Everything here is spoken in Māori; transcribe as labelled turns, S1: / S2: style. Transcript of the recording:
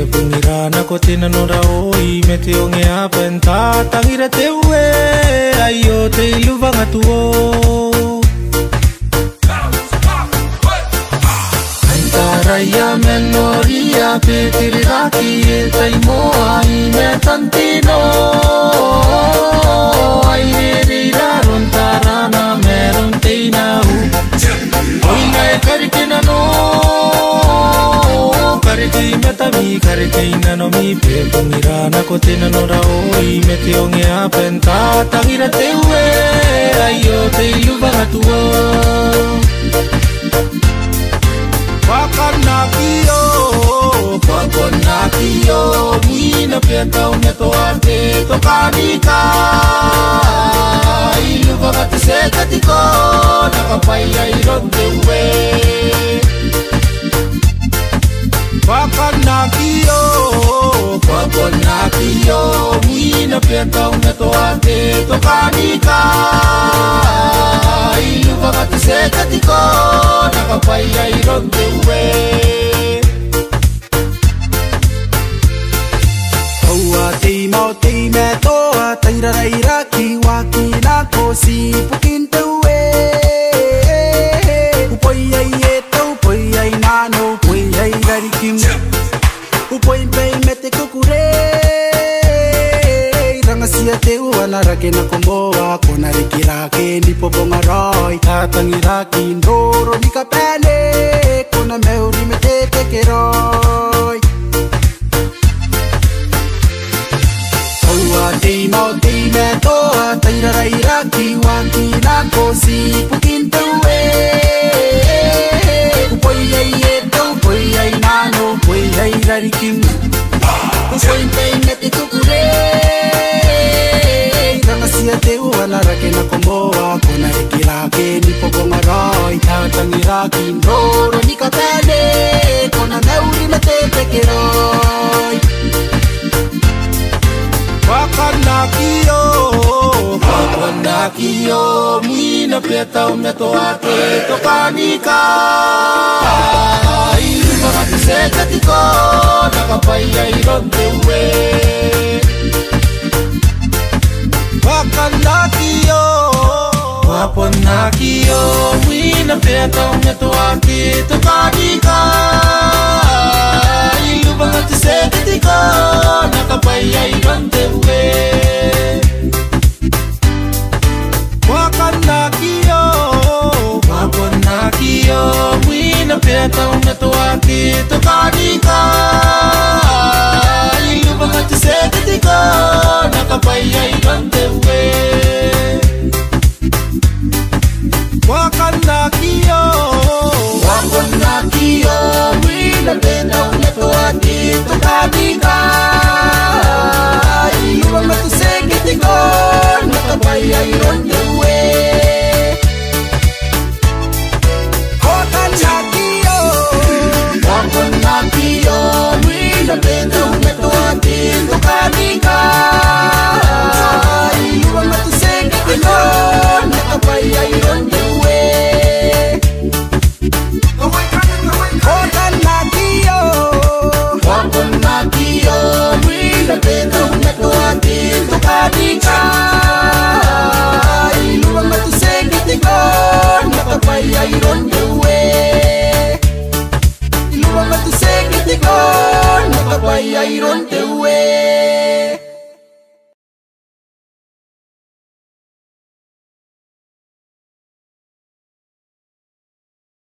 S1: pungira na kotina no raoi mete onge apenta tangira tewe ayo te iluva ngatuo Raya menoria pitiraki taimoa imetantino airira rontarana meronteina oina karikina no kariki metami karikina no mi pepungira na kotina no raoi metionge apenta tangira tewe ayo te iluva ngatuo Wakonakio, mina pienta uneto arte tokanika Iluva gati sekatiko, nakapaya ironde uwe Wakonakio, mina pienta uneto arte tokanika Iluva gati sekatiko, nakapaya ironde uwe
S2: Teime toa tairaira ki wakina kosi pukinta we upoi ai eto upoi ai nano upoi ai rarikim upoi pei mete kukure rangasia teu anarake na komboa kona rikirake ndipo bongaroi tatangiraki ndoro nikapele kona meuri mete tekeroi Teime toa tairaira ki wakina kosi pukinta we upoi ai eto upoi ai nano upoi ai rarikim upoi pei mete kukure rangasia teu anarake na komboa kona rikirake nipo bongaroi tatangiraki ndoro nikapele kona meuri mete tekeroi
S1: Wakonakio, mina pieta uneto ate tokanika Iluva gati sekatiko, nakapaya ironde uwe Wakonakio, mina pieta uneto ate tokanika Iluva gati sekatiko, nakapaya ironde uwe Wakonakio, mwina pieta uneto waki tokanika Iluva gati sekatiko, nakapaya ironde uwe Wakonakio, mwina pieta uneto waki tokanika Iluva gati sekatiko, nakapaya ironde uwe Wakonakio, mwina pieta uneto waki tokanika Iluva gati sekatiko, nakapaya ironde uwe Wakonakio, mwina pieta uneto waki tokanika Iluva gati sekatiko, nakapaya ironde uwe Iluva gati sekatiko, nakapaya ironde uwe